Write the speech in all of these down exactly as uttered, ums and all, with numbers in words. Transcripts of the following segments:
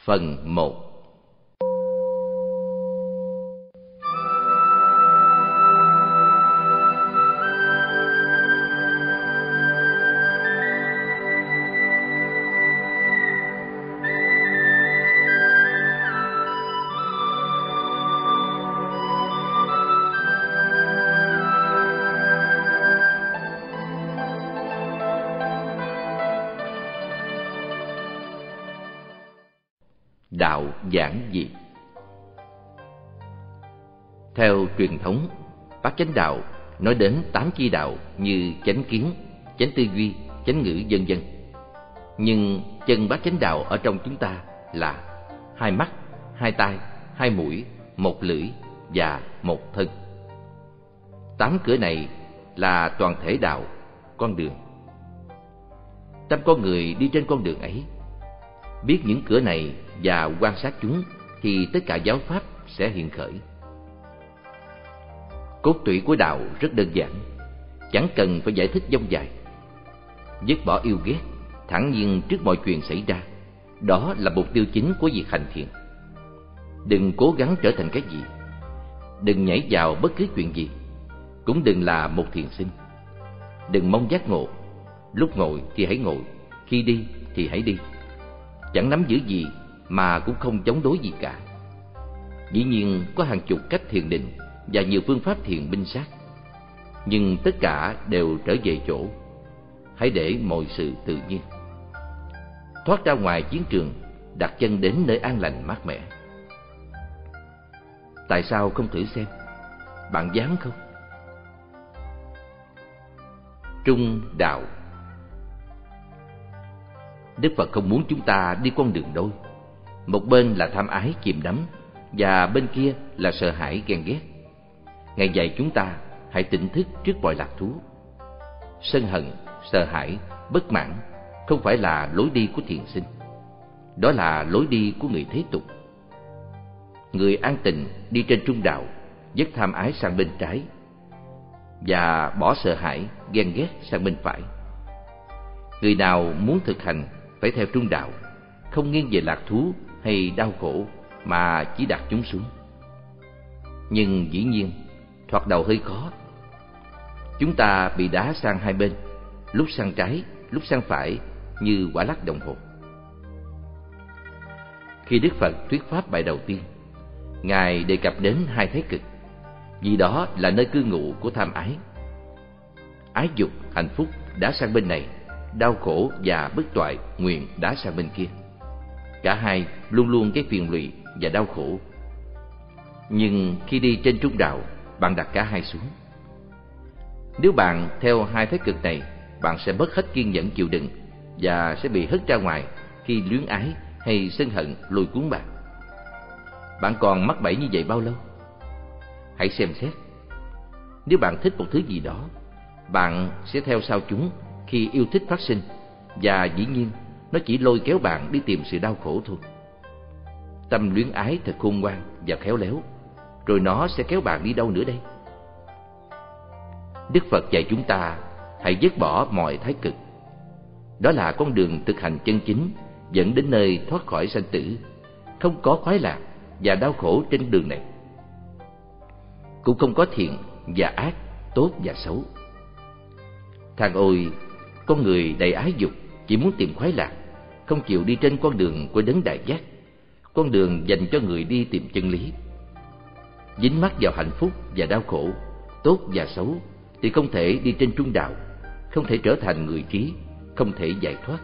Phần một. Đạo giản dị. Theo truyền thống, Bát Chánh Đạo nói đến tám chi đạo như chánh kiến, chánh tư duy, chánh ngữ vân vân. Nhưng chân Bát Chánh Đạo ở trong chúng ta là hai mắt, hai tai, hai mũi, một lưỡi và một thân. Tám cửa này là toàn thể đạo, con đường. Tâm con người đi trên con đường ấy. Biết những cửa này và quan sát chúng thì tất cả giáo pháp sẽ hiện khởi. Cốt tủy của đạo rất đơn giản, chẳng cần phải giải thích dông dài. Dứt bỏ yêu ghét, thản nhiên trước mọi chuyện xảy ra, đó là mục tiêu chính của việc hành thiện. Đừng cố gắng trở thành cái gì, đừng nhảy vào bất cứ chuyện gì, cũng đừng là một thiền sinh. Đừng mong giác ngộ, lúc ngồi thì hãy ngồi, khi đi thì hãy đi. Chẳng nắm giữ gì mà cũng không chống đối gì cả. Dĩ nhiên có hàng chục cách thiền định và nhiều phương pháp thiền minh sát, nhưng tất cả đều trở về chỗ hãy để mọi sự tự nhiên. Thoát ra ngoài chiến trường, đặt chân đến nơi an lành mát mẻ. Tại sao không thử xem? Bạn dám không? Trung đạo. Đức Phật không muốn chúng ta đi con đường đôi. Một bên là tham ái chìm đắm, và bên kia là sợ hãi ghen ghét. Ngài dạy chúng ta hãy tỉnh thức trước mọi lạc thú. Sân hận, sợ hãi, bất mãn không phải là lối đi của thiền sinh. Đó là lối đi của người thế tục. Người an tịnh đi trên trung đạo, dứt tham ái sang bên trái và bỏ sợ hãi, ghen ghét sang bên phải. Người nào muốn thực hành phải theo trung đạo, không nghiêng về lạc thú hay đau khổ mà chỉ đặt chúng xuống. Nhưng dĩ nhiên, thoạt đầu hơi khó. Chúng ta bị đá sang hai bên, lúc sang trái, lúc sang phải, như quả lắc đồng hồ. Khi Đức Phật thuyết pháp bài đầu tiên, Ngài đề cập đến hai thái cực, vì đó là nơi cư ngụ của tham ái. Ái dục, hạnh phúc đá sang bên này, đau khổ và bất toại, nguyện đá sang bên kia. Cả hai luôn luôn cái phiền lụy và đau khổ. Nhưng khi đi trên trung đạo, bạn đặt cả hai xuống. Nếu bạn theo hai thái cực này, bạn sẽ mất hết kiên nhẫn chịu đựng và sẽ bị hất ra ngoài khi luyến ái hay sân hận lôi cuốn bạn. Bạn còn mắc bẫy như vậy bao lâu? Hãy xem xét. Nếu bạn thích một thứ gì đó, bạn sẽ theo sau chúng khi yêu thích phát sinh, và dĩ nhiên nó chỉ lôi kéo bạn đi tìm sự đau khổ thôi. Tâm luyến ái thật khôn ngoan và khéo léo, rồi nó sẽ kéo bạn đi đâu nữa đây? Đức Phật dạy chúng ta hãy dứt bỏ mọi thái cực. Đó là con đường thực hành chân chính dẫn đến nơi thoát khỏi sanh tử, không có khoái lạc và đau khổ trên đường này. Cũng không có thiện và ác, tốt và xấu. Than ôi, con người đầy ái dục, chỉ muốn tìm khoái lạc, không chịu đi trên con đường của đấng đại giác, con đường dành cho người đi tìm chân lý. Dính mắc vào hạnh phúc và đau khổ, tốt và xấu, thì không thể đi trên trung đạo, không thể trở thành người trí, không thể giải thoát.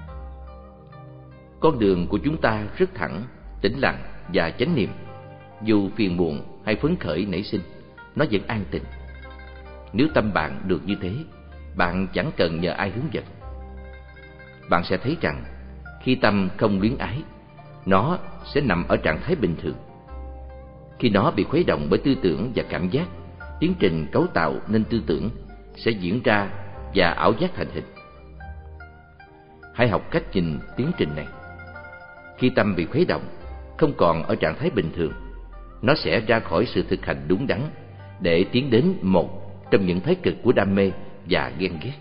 Con đường của chúng ta rất thẳng, tĩnh lặng và chánh niệm. Dù phiền muộn hay phấn khởi nảy sinh, nó vẫn an tịnh. Nếu tâm bạn được như thế, bạn chẳng cần nhờ ai hướng dẫn. Bạn sẽ thấy rằng khi tâm không luyến ái, nó sẽ nằm ở trạng thái bình thường. Khi nó bị khuấy động bởi tư tưởng và cảm giác, tiến trình cấu tạo nên tư tưởng sẽ diễn ra và ảo giác thành hình. Hãy học cách nhìn tiến trình này. Khi tâm bị khuấy động, không còn ở trạng thái bình thường, nó sẽ ra khỏi sự thực hành đúng đắn để tiến đến một trong những thái cực của đam mê và ghen ghét.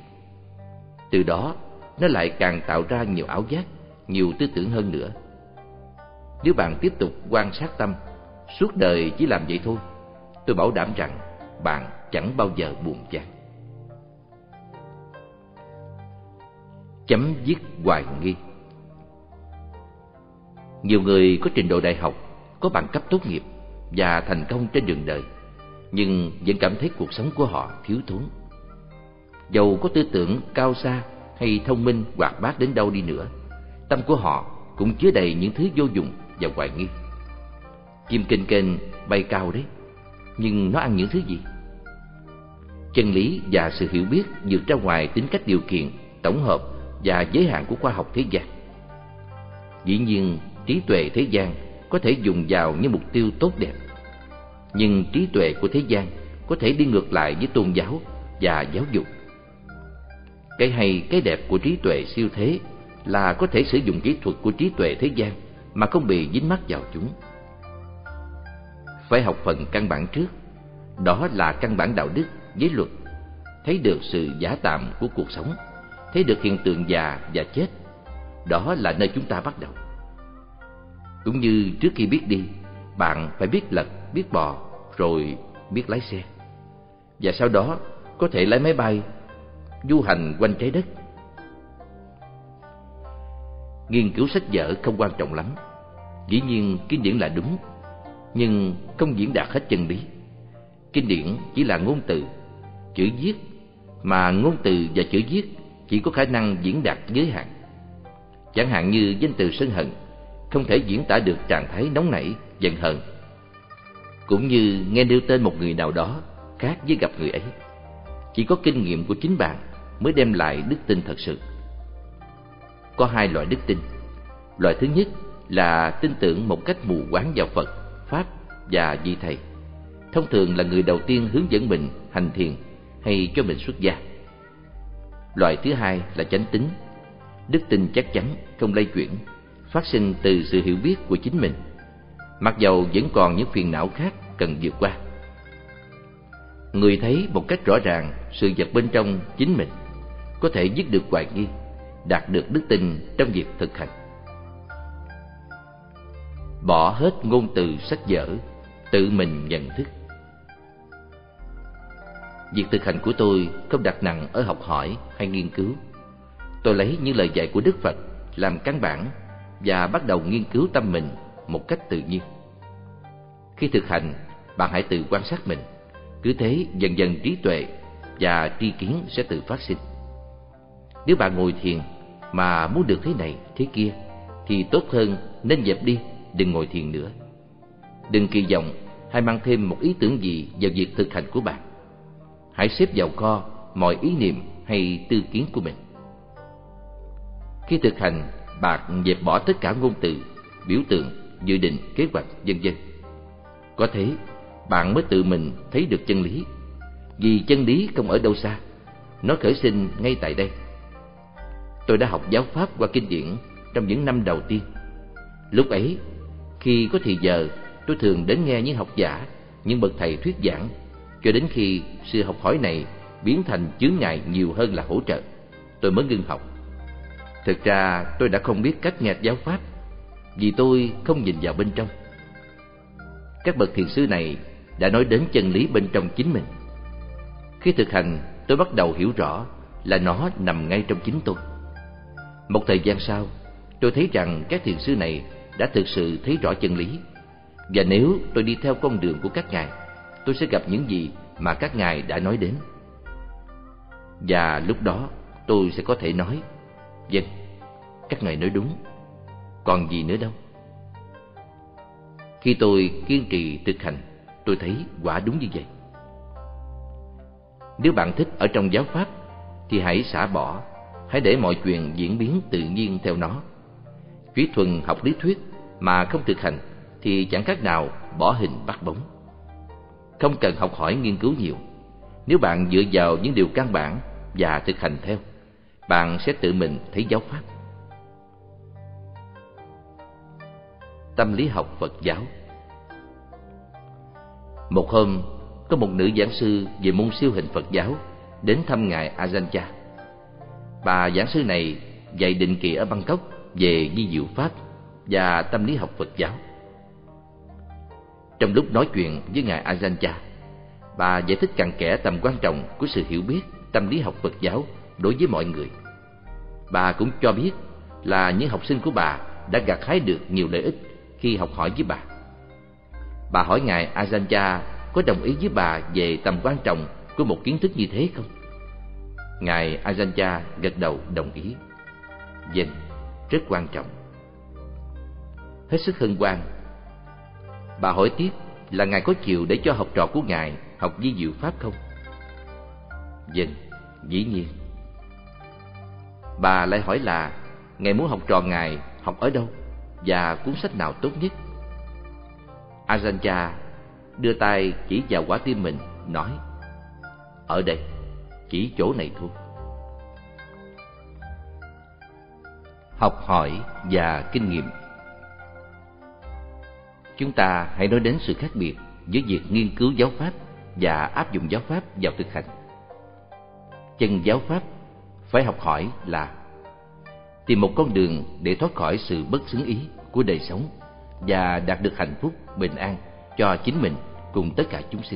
Từ đó, nó lại càng tạo ra nhiều ảo giác, nhiều tư tưởng hơn nữa. Nếu bạn tiếp tục quan sát tâm, suốt đời chỉ làm vậy thôi, tôi bảo đảm rằng bạn chẳng bao giờ buồn chán. Chấm dứt hoài nghi. Nhiều người có trình độ đại học, có bằng cấp tốt nghiệp và thành công trên đường đời, nhưng vẫn cảm thấy cuộc sống của họ thiếu thốn. Dầu có tư tưởng cao xa hay thông minh hoạt bát đến đâu đi nữa, tâm của họ cũng chứa đầy những thứ vô dụng và hoài nghi. Chim kênh kênh bay cao đấy, nhưng nó ăn những thứ gì? Chân lý và sự hiểu biết vượt ra ngoài tính cách điều kiện, tổng hợp và giới hạn của khoa học thế gian. Dĩ nhiên, trí tuệ thế gian có thể dùng vào những mục tiêu tốt đẹp, nhưng trí tuệ của thế gian có thể đi ngược lại với tôn giáo và giáo dục. Cái hay, cái đẹp của trí tuệ siêu thế là có thể sử dụng kỹ thuật của trí tuệ thế gian mà không bị dính mắc vào chúng. Phải học phần căn bản trước, đó là căn bản đạo đức, giới luật, thấy được sự giả tạm của cuộc sống, thấy được hiện tượng già và chết. Đó là nơi chúng ta bắt đầu. Cũng như trước khi biết đi, bạn phải biết lật, biết bò, rồi biết lái xe, và sau đó có thể lái máy bay du hành quanh trái đất. Nghiên cứu sách vở không quan trọng lắm. Dĩ nhiên kinh điển là đúng, nhưng không diễn đạt hết chân lý. Kinh điển chỉ là ngôn từ, chữ viết, mà ngôn từ và chữ viết chỉ có khả năng diễn đạt giới hạn. Chẳng hạn như danh từ sân hận không thể diễn tả được trạng thái nóng nảy, giận hờn. Cũng như nghe nêu tên một người nào đó khác với gặp người ấy. Chỉ có kinh nghiệm của chính bạn mới đem lại đức tin thật sự. Có hai loại đức tin. Loại thứ nhất là tin tưởng một cách mù quáng vào Phật, Pháp và vị thầy. Thông thường là người đầu tiên hướng dẫn mình hành thiền hay cho mình xuất gia. Loại thứ hai là chánh tín, đức tin chắc chắn, không lay chuyển, phát sinh từ sự hiểu biết của chính mình, mặc dầu vẫn còn những phiền não khác cần vượt qua. Người thấy một cách rõ ràng sự vật bên trong chính mình, có thể dứt được hoài nghi, đạt được đức tin trong việc thực hành. Bỏ hết ngôn từ sách vở, tự mình nhận thức. Việc thực hành của tôi không đặt nặng ở học hỏi hay nghiên cứu. Tôi lấy những lời dạy của Đức Phật làm căn bản và bắt đầu nghiên cứu tâm mình một cách tự nhiên. Khi thực hành, bạn hãy tự quan sát mình. Cứ thế dần dần trí tuệ và tri kiến sẽ tự phát sinh. Nếu bạn ngồi thiền mà muốn được thế này, thế kia, thì tốt hơn nên dẹp đi, đừng ngồi thiền nữa. Đừng kỳ vọng hay mang thêm một ý tưởng gì vào việc thực hành của bạn. Hãy xếp vào kho mọi ý niệm hay tư kiến của mình. Khi thực hành, bạn dẹp bỏ tất cả ngôn từ, biểu tượng, dự định, kế hoạch, vân vân. Có thế, bạn mới tự mình thấy được chân lý. Vì chân lý không ở đâu xa, nó khởi sinh ngay tại đây. Tôi đã học giáo pháp qua kinh điển trong những năm đầu tiên. Lúc ấy, khi có thì giờ, tôi thường đến nghe những học giả, những bậc thầy thuyết giảng, cho đến khi sự học hỏi này biến thành chướng ngại nhiều hơn là hỗ trợ, tôi mới ngưng học. Thực ra tôi đã không biết cách nghe giáo pháp, vì tôi không nhìn vào bên trong. Các bậc thiền sư này đã nói đến chân lý bên trong chính mình. Khi thực hành, tôi bắt đầu hiểu rõ là nó nằm ngay trong chính tôi. Một thời gian sau, tôi thấy rằng các thiền sư này đã thực sự thấy rõ chân lý. Và nếu tôi đi theo con đường của các ngài, tôi sẽ gặp những gì mà các ngài đã nói đến. Và lúc đó tôi sẽ có thể nói: vâng, các ngài nói đúng, còn gì nữa đâu. Khi tôi kiên trì thực hành, tôi thấy quả đúng như vậy. Nếu bạn thích ở trong giáo pháp thì hãy xả bỏ, hãy để mọi chuyện diễn biến tự nhiên theo nó. Chỉ thuần học lý thuyết mà không thực hành thì chẳng khác nào bỏ hình bắt bóng. Không cần học hỏi nghiên cứu nhiều. Nếu bạn dựa vào những điều căn bản và thực hành theo, bạn sẽ tự mình thấy giáo pháp. Tâm lý học Phật giáo. Một hôm, có một nữ giảng sư về môn siêu hình Phật giáo đến thăm ngài Ajahn Chah. Bà giảng sư này dạy định kỳ ở Bangkok về vi diệu pháp và tâm lý học Phật giáo. Trong lúc nói chuyện với ngài Ajahn Chah, bà giải thích cặn kẽ tầm quan trọng của sự hiểu biết tâm lý học Phật giáo đối với mọi người. Bà cũng cho biết là những học sinh của bà đã gặt hái được nhiều lợi ích khi học hỏi với bà. Bà hỏi ngài Ajahn Chah có đồng ý với bà về tầm quan trọng của một kiến thức như thế không? Ngài Ajahn Chah gật đầu đồng ý. Vâng, rất quan trọng. Hết sức hân hoan, bà hỏi tiếp là ngài có chịu để cho học trò của ngài học vi diệu pháp không? Vâng, dĩ nhiên. Bà lại hỏi là ngài muốn học trò ngài học ở đâu và cuốn sách nào tốt nhất? Ajahn Chah đưa tay chỉ vào quả tim mình, nói: ở đây, chỉ chỗ này thôi. Học hỏi và kinh nghiệm. Chúng ta hãy nói đến sự khác biệt giữa việc nghiên cứu giáo pháp và áp dụng giáo pháp vào thực hành. Chân giáo pháp phải học hỏi là tìm một con đường để thoát khỏi sự bất xứng ý của đời sống và đạt được hạnh phúc, bình an cho chính mình cùng tất cả chúng sinh.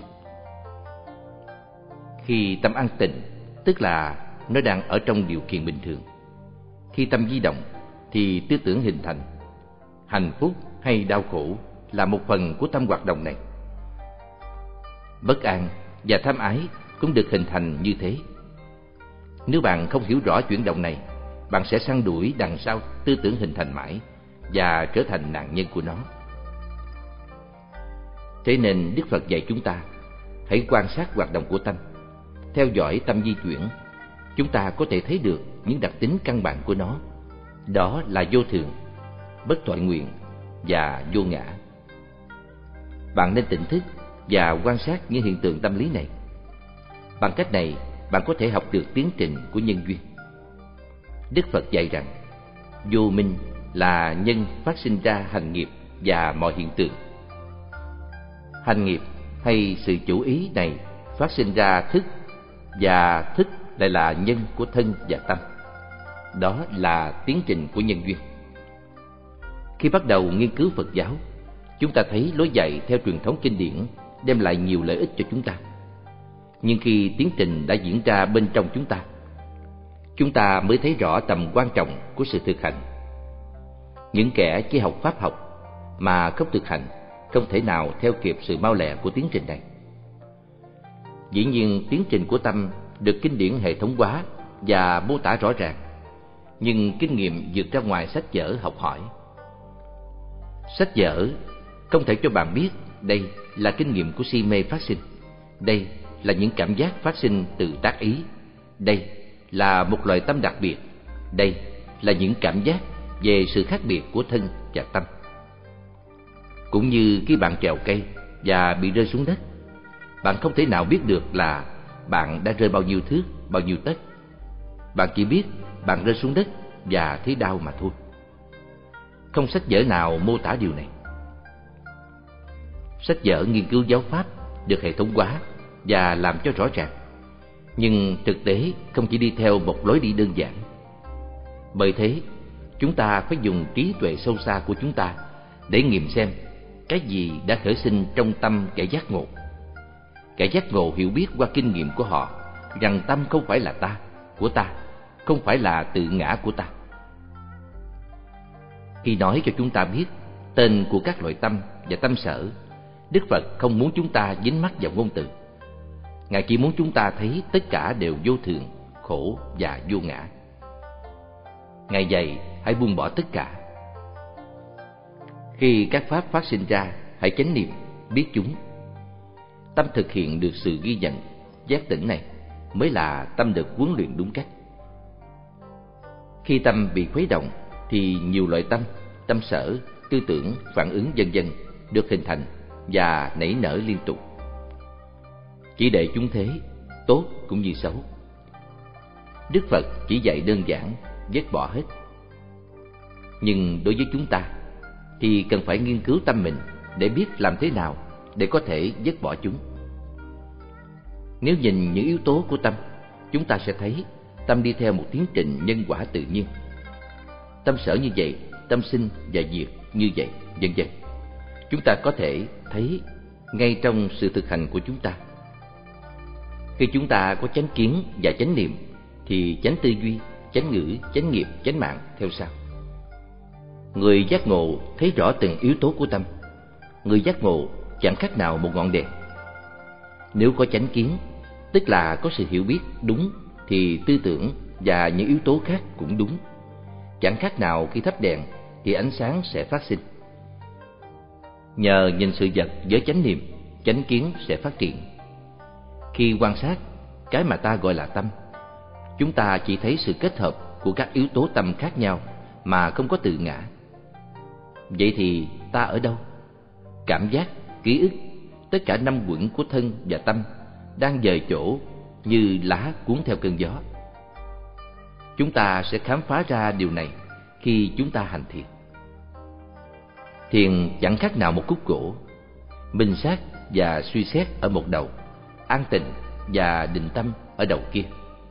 Khi tâm an tịnh, tức là nó đang ở trong điều kiện bình thường. Khi tâm di động thì tư tưởng hình thành. Hạnh phúc hay đau khổ là một phần của tâm hoạt động này. Bất an và tham ái cũng được hình thành như thế. Nếu bạn không hiểu rõ chuyển động này, bạn sẽ săn đuổi đằng sau tư tưởng hình thành mãi và trở thành nạn nhân của nó. Thế nên Đức Phật dạy chúng ta hãy quan sát hoạt động của tâm, theo dõi tâm di chuyển. Chúng ta có thể thấy được những đặc tính căn bản của nó. Đó là vô thường, bất thoại nguyện và vô ngã. Bạn nên tỉnh thức và quan sát những hiện tượng tâm lý này. Bằng cách này, bạn có thể học được tiến trình của nhân duyên. Đức Phật dạy rằng vô minh là nhân phát sinh ra hành nghiệp và mọi hiện tượng. Hành nghiệp hay sự chủ ý này phát sinh ra thức, và thức lại là nhân của thân và tâm. Đó là tiến trình của nhân duyên. Khi bắt đầu nghiên cứu Phật giáo, chúng ta thấy lối dạy theo truyền thống kinh điển đem lại nhiều lợi ích cho chúng ta. Nhưng khi tiến trình đã diễn ra bên trong chúng ta, chúng ta mới thấy rõ tầm quan trọng của sự thực hành. Những kẻ chỉ học pháp học mà không thực hành không thể nào theo kịp sự mau lẹ của tiến trình này. Dĩ nhiên, tiến trình của tâm được kinh điển hệ thống hóa và mô tả rõ ràng, nhưng kinh nghiệm vượt ra ngoài sách vở học hỏi. Sách vở không thể cho bạn biết đây là kinh nghiệm của si mê phát sinh, đây là những cảm giác phát sinh từ tác ý, đây là một loại tâm đặc biệt, đây là những cảm giác về sự khác biệt của thân và tâm. Cũng như khi bạn trèo cây và bị rơi xuống đất, bạn không thể nào biết được là bạn đã rơi bao nhiêu thước, bao nhiêu tấc. Bạn chỉ biết bạn rơi xuống đất và thấy đau mà thôi. Không sách vở nào mô tả điều này. Sách vở nghiên cứu giáo pháp được hệ thống hóa và làm cho rõ ràng, nhưng thực tế không chỉ đi theo một lối đi đơn giản. Bởi thế, chúng ta phải dùng trí tuệ sâu xa của chúng ta để nghiệm xem cái gì đã khởi sinh trong tâm kẻ giác ngộ. Kẻ giác ngộ hiểu biết qua kinh nghiệm của họ rằng tâm không phải là ta, của ta, không phải là tự ngã của ta. Khi nói cho chúng ta biết tên của các loại tâm và tâm sở, Đức Phật không muốn chúng ta dính mắc vào ngôn từ. Ngài chỉ muốn chúng ta thấy tất cả đều vô thường, khổ và vô ngã. Ngài dạy hãy buông bỏ tất cả. Khi các pháp phát sinh ra, hãy chánh niệm, biết chúng. Tâm thực hiện được sự ghi nhận, giác tỉnh này mới là tâm được huấn luyện đúng cách. Khi tâm bị khuấy động thì nhiều loại tâm, tâm sở, tư tưởng, phản ứng vân vân được hình thành và nảy nở liên tục. Chỉ để chúng thế, tốt cũng như xấu. Đức Phật chỉ dạy đơn giản, vứt bỏ hết. Nhưng đối với chúng ta thì cần phải nghiên cứu tâm mình để biết làm thế nào để có thể vứt bỏ chúng. Nếu nhìn những yếu tố của tâm, chúng ta sẽ thấy tâm đi theo một tiến trình nhân quả tự nhiên. Tâm sở như vậy, tâm sinh và diệt như vậy, vân vân. Chúng ta có thể thấy ngay trong sự thực hành của chúng ta. Khi chúng ta có chánh kiến và chánh niệm, thì chánh tư duy, chánh ngữ, chánh nghiệp, chánh mạng theo sau. Người giác ngộ thấy rõ từng yếu tố của tâm. Người giác ngộ chẳng khác nào một ngọn đèn. Nếu có chánh kiến, tức là có sự hiểu biết đúng, thì tư tưởng và những yếu tố khác cũng đúng. Chẳng khác nào khi thắp đèn thì ánh sáng sẽ phát sinh. Nhờ nhìn sự vật với chánh niệm, chánh kiến sẽ phát triển. Khi quan sát cái mà ta gọi là tâm, chúng ta chỉ thấy sự kết hợp của các yếu tố tâm khác nhau mà không có tự ngã. Vậy thì ta ở đâu? Cảm giác, ký ức, tất cả năm quẩn của thân và tâm đang dời chỗ như lá cuốn theo cơn gió. Chúng ta sẽ khám phá ra điều này khi chúng ta hành thiền. Thiền chẳng khác nào một khúc gỗ, minh sát và suy xét ở một đầu, an tịnh và định tâm ở đầu kia.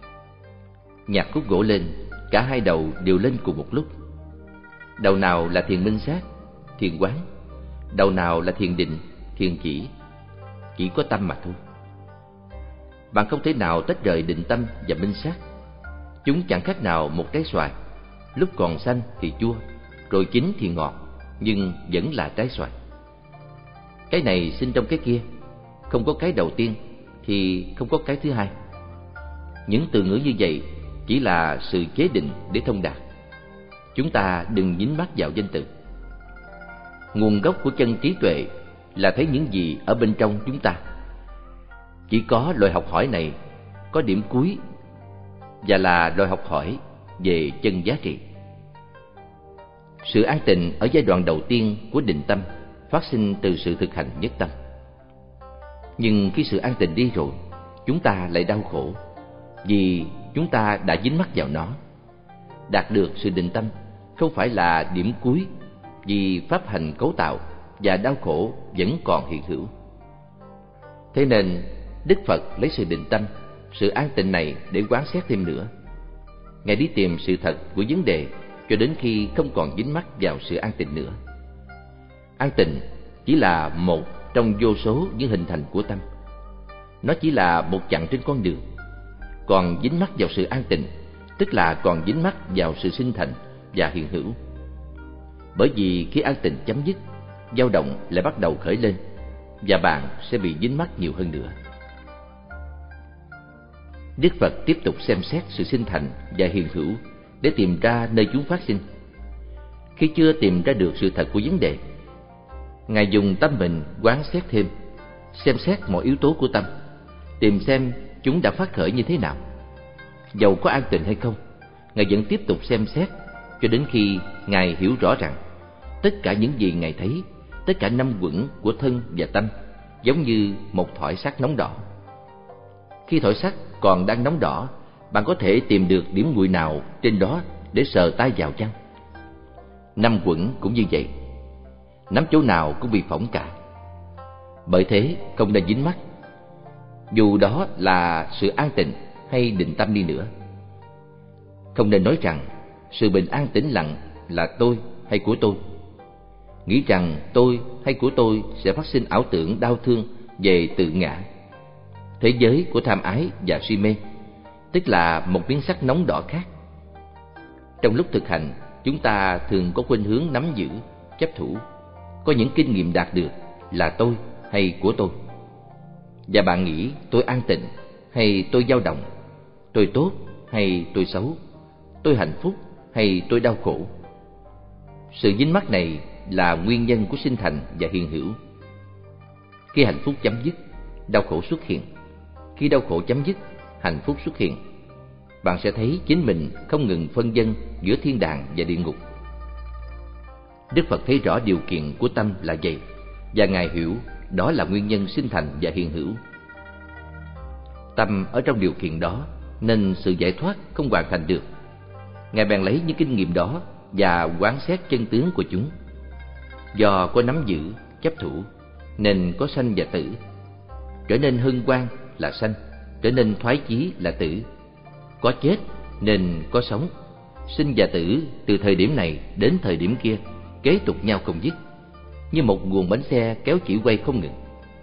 Nhặt khúc gỗ lên, cả hai đầu đều lên cùng một lúc. Đầu nào là thiền minh sát, thiền quán, đầu nào là thiền định, thiền chỉ. Chỉ có tâm mà thôi. Bạn không thể nào tách rời định tâm và minh sát. Chúng chẳng khác nào một trái xoài, lúc còn xanh thì chua, rồi chín thì ngọt, nhưng vẫn là trái xoài. Cái này sinh trong cái kia, không có cái đầu tiên thì không có cái thứ hai. Những từ ngữ như vậy chỉ là sự chế định để thông đạt. Chúng ta đừng dính mắc vào danh từ. Nguồn gốc của chân trí tuệ là thấy những gì ở bên trong chúng ta. Chỉ có loại học hỏi này có điểm cuối, và là loại học hỏi về chân giá trị. Sự an tịnh ở giai đoạn đầu tiên của định tâm phát sinh từ sự thực hành nhất tâm. Nhưng khi sự an tịnh đi rồi, chúng ta lại đau khổ, vì chúng ta đã dính mắc vào nó. Đạt được sự định tâm không phải là điểm cuối, vì pháp hành cấu tạo và đau khổ vẫn còn hiện hữu. Thế nên Đức Phật lấy sự định tâm, sự an tịnh này để quán xét thêm nữa. Ngài đi tìm sự thật của vấn đề cho đến khi không còn dính mắc vào sự an tịnh nữa. An tịnh chỉ là một trong vô số những hình thành của tâm. Nó chỉ là một chặng trên con đường. Còn dính mắc vào sự an tịnh, tức là còn dính mắc vào sự sinh thành và hiện hữu. Bởi vì khi an tịnh chấm dứt, dao động lại bắt đầu khởi lên, và bạn sẽ bị dính mắc nhiều hơn nữa. Đức Phật tiếp tục xem xét sự sinh thành và hiện hữu để tìm ra nơi chúng phát sinh. Khi chưa tìm ra được sự thật của vấn đề, Ngài dùng tâm mình quán xét thêm, xem xét mọi yếu tố của tâm, tìm xem chúng đã phát khởi như thế nào. Dầu có an tịnh hay không, Ngài vẫn tiếp tục xem xét cho đến khi Ngài hiểu rõ rằng tất cả những gì Ngài thấy, tất cả năm quẩn của thân và tâm giống như một thỏi sắt nóng đỏ. Khi thỏi sắt còn đang nóng đỏ, bạn có thể tìm được điểm nguội nào trên đó để sờ tay vào chăng? Năm quẩn cũng như vậy, nắm chỗ nào cũng bị phỏng cả. Bởi thế không nên dính mắc, dù đó là sự an tịnh hay định tâm đi nữa. Không nên nói rằng sự bình an tĩnh lặng là tôi hay của tôi, nghĩ rằng tôi hay của tôi sẽ phát sinh ảo tưởng đau thương về tự ngã. Thế giới của tham ái và si mê, tức là một miếng sắt nóng đỏ khác. Trong lúc thực hành, chúng ta thường có khuynh hướng nắm giữ, chấp thủ, có những kinh nghiệm đạt được là tôi hay của tôi. Và bạn nghĩ tôi an tịnh hay tôi dao động, tôi tốt hay tôi xấu, tôi hạnh phúc hay tôi đau khổ. Sự dính mắc này là nguyên nhân của sinh thành và hiện hữu. Khi hạnh phúc chấm dứt, đau khổ xuất hiện. Khi đau khổ chấm dứt, hạnh phúc xuất hiện. Bạn sẽ thấy chính mình không ngừng phân vân giữa thiên đàng và địa ngục. Đức Phật thấy rõ điều kiện của tâm là vậy, và Ngài hiểu đó là nguyên nhân sinh thành và hiện hữu. Tâm ở trong điều kiện đó nên sự giải thoát không hoàn thành được. Ngài bèn lấy những kinh nghiệm đó và quán xét chân tướng của chúng. Do có nắm giữ, chấp thủ nên có sanh và tử. Trở nên hân hoan là sanh, trở nên thoái chí là tử. Có chết nên có sống. Sinh và tử từ thời điểm này đến thời điểm kia kế tục nhau không dứt, như một guồng bánh xe kéo chỉ quay không ngừng.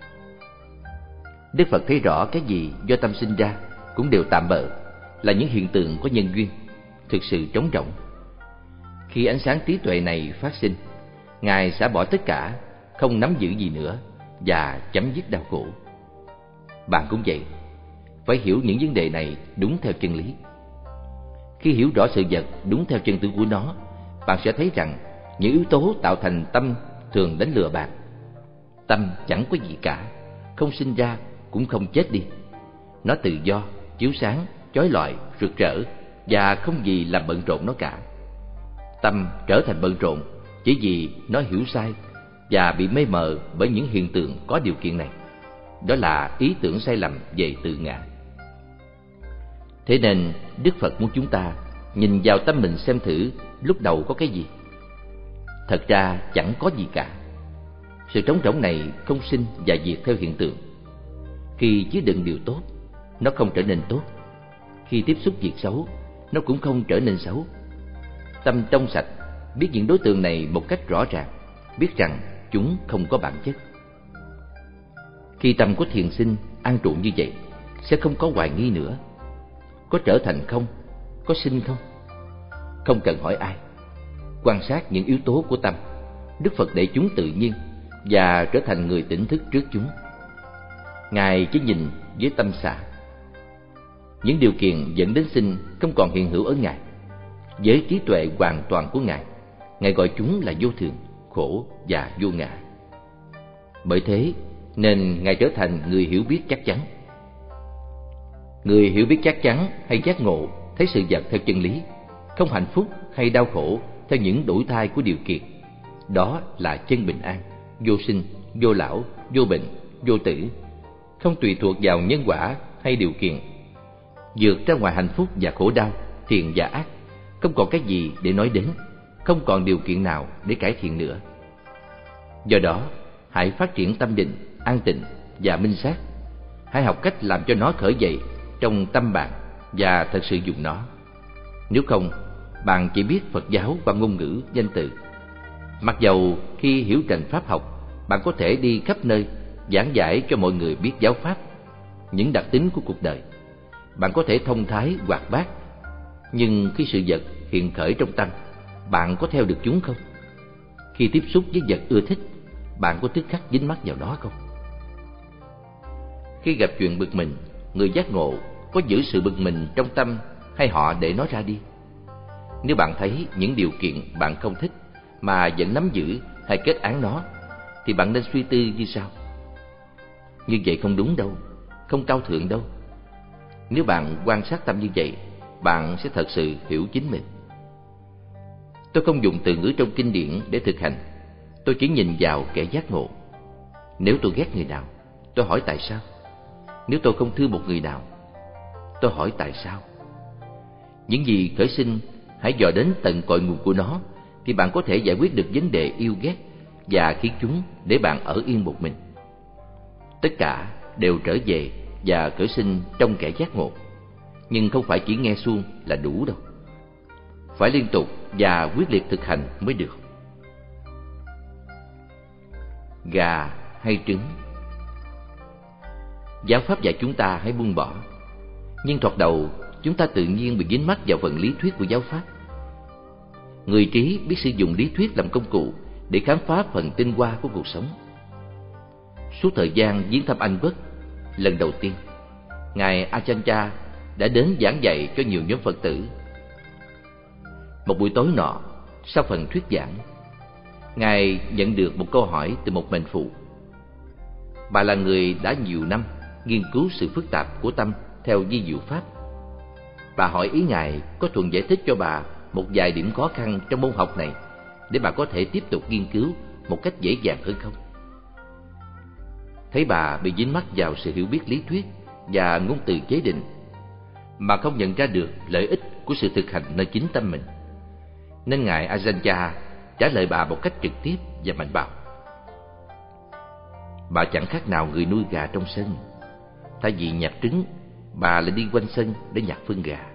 Đức Phật thấy rõ cái gì do tâm sinh ra cũng đều tạm bợ, là những hiện tượng có nhân duyên, thực sự trống rỗng. Khi ánh sáng trí tuệ này phát sinh, Ngài xả bỏ tất cả, không nắm giữ gì nữa và chấm dứt đau khổ. Bạn cũng vậy, phải hiểu những vấn đề này đúng theo chân lý. Khi hiểu rõ sự vật đúng theo chân tướng của nó, bạn sẽ thấy rằng những yếu tố tạo thành tâm thường đánh lừa bạn. Tâm chẳng có gì cả, không sinh ra cũng không chết đi. Nó tự do, chiếu sáng, chói lọi, rực rỡ và không gì làm bận rộn nó cả. Tâm trở thành bận rộn chỉ vì nó hiểu sai và bị mê mờ bởi những hiện tượng có điều kiện này. Đó là ý tưởng sai lầm về tự ngã. Thế nên Đức Phật muốn chúng ta nhìn vào tâm mình xem thử lúc đầu có cái gì. Thật ra chẳng có gì cả. Sự trống rỗng này không sinh và diệt theo hiện tượng. Khi chứa đựng điều tốt, nó không trở nên tốt. Khi tiếp xúc việc xấu, nó cũng không trở nên xấu. Tâm trong sạch, biết những đối tượng này một cách rõ ràng, biết rằng chúng không có bản chất. Khi tâm có thiền sinh, an trụ như vậy, sẽ không có hoài nghi nữa. Có trở thành không? Có sinh không? Không cần hỏi ai. Quan sát những yếu tố của tâm, Đức Phật để chúng tự nhiên và trở thành người tỉnh thức trước chúng. Ngài chỉ nhìn với tâm xả. Những điều kiện dẫn đến sinh không còn hiện hữu ở Ngài. Với trí tuệ hoàn toàn của Ngài, Ngài gọi chúng là vô thường, khổ và vô ngã. Bởi thế nên Ngài trở thành người hiểu biết chắc chắn. Người hiểu biết chắc chắn hay giác ngộ, thấy sự vật theo chân lý, không hạnh phúc hay đau khổ theo những đổi thay của điều kiện. Đó là chân bình an, vô sinh, vô lão, vô bệnh, vô tử, không tùy thuộc vào nhân quả hay điều kiện. Vượt ra ngoài hạnh phúc và khổ đau, thiện và ác, không còn cái gì để nói đến, không còn điều kiện nào để cải thiện nữa. Do đó, hãy phát triển tâm định, an tịnh và minh sát. Hãy học cách làm cho nó khởi dậy trong tâm bạn và thật sự dùng nó. Nếu không, bạn chỉ biết Phật giáo qua ngôn ngữ, danh từ. Mặc dầu khi hiểu rành pháp học, bạn có thể đi khắp nơi giảng giải cho mọi người biết giáo pháp, những đặc tính của cuộc đời. Bạn có thể thông thái, hoạt bát, nhưng khi sự vật hiện khởi trong tâm, bạn có theo được chúng không? Khi tiếp xúc với vật ưa thích, bạn có tức khắc dính mắc vào đó không? Khi gặp chuyện bực mình, người giác ngộ có giữ sự bực mình trong tâm hay họ để nó ra đi? Nếu bạn thấy những điều kiện bạn không thích mà vẫn nắm giữ hay kết án nó, thì bạn nên suy tư như sau: như vậy không đúng đâu, không cao thượng đâu. Nếu bạn quan sát tâm như vậy, bạn sẽ thật sự hiểu chính mình. Tôi không dùng từ ngữ trong kinh điển để thực hành. Tôi chỉ nhìn vào kẻ giác ngộ. Nếu tôi ghét người nào, tôi hỏi tại sao. Nếu tôi không thương một người nào, tôi hỏi tại sao. Những gì khởi sinh, hãy dò đến tận cội nguồn của nó, thì bạn có thể giải quyết được vấn đề yêu ghét và khiến chúng để bạn ở yên một mình. Tất cả đều trở về và khởi sinh trong kẻ giác ngộ, nhưng không phải chỉ nghe suông là đủ đâu. Phải liên tục và quyết liệt thực hành mới được. Gà hay trứng? Giáo pháp dạy chúng ta hãy buông bỏ, nhưng thoạt đầu chúng ta tự nhiên bị dính mắc vào phần lý thuyết của giáo pháp. Người trí biết sử dụng lý thuyết làm công cụ để khám phá phần tinh hoa của cuộc sống. Suốt thời gian viếng thăm Anh Quốc, lần đầu tiên Ngài Ajahn Chah đã đến giảng dạy cho nhiều nhóm Phật tử. Một buổi tối nọ, sau phần thuyết giảng, Ngài nhận được một câu hỏi từ một mệnh phụ. Bà là người đã nhiều năm nghiên cứu sự phức tạp của tâm theo vi diệu pháp. Bà hỏi ý Ngài có thuận giải thích cho bà một vài điểm khó khăn trong môn học này để bà có thể tiếp tục nghiên cứu một cách dễ dàng hơn không? Thấy bà bị dính mắc vào sự hiểu biết lý thuyết và ngôn từ chế định, mà không nhận ra được lợi ích của sự thực hành nơi chính tâm mình, nên Ngài Ajahn Chah trả lời bà một cách trực tiếp và mạnh bạo. Bà chẳng khác nào người nuôi gà trong sân. Thay vì nhặt trứng, bà lại đi quanh sân để nhặt phân gà.